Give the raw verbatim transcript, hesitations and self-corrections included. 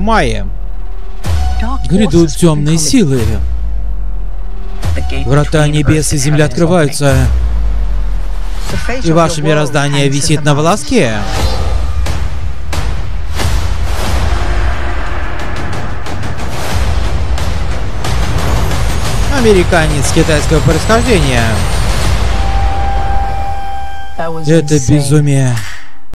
мае. Грядут темные силы. Врата небес и земли открываются. И ваше мироздание висит на волоске. Американец китайского происхождения. Это безумие.